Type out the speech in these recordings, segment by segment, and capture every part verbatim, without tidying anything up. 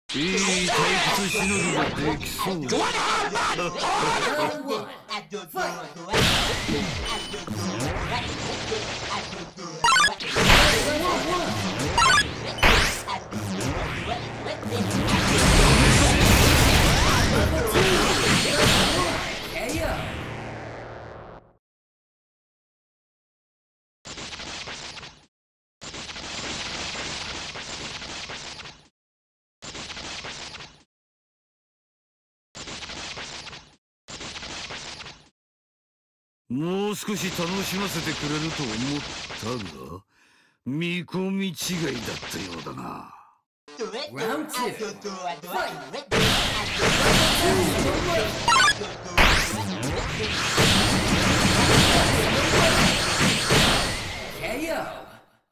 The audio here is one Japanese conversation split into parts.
いい退屈しのぎができそうだ。もう少し楽しませてくれると思ったが、見込み違いだったようだな。 Round two. Fight. K O.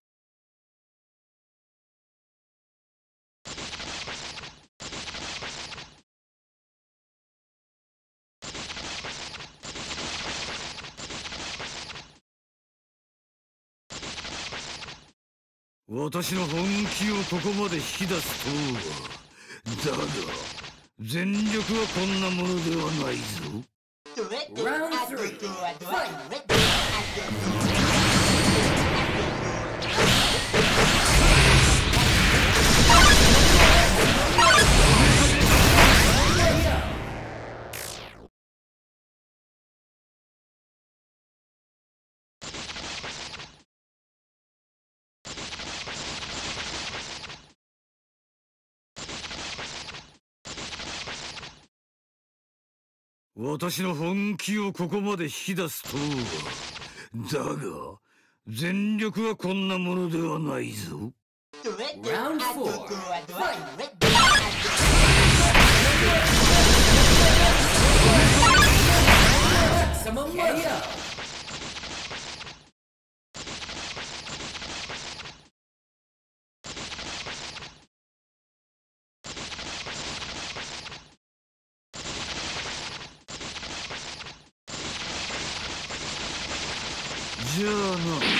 私の本気をここまで引き出すとは。だが全力はこんなものではないぞ。 Round three. Fight. 私の本気をここまで引き出すとは。だが全力はこんなものではないぞ。 Round four. Fight. Maximum K O. じゃあな。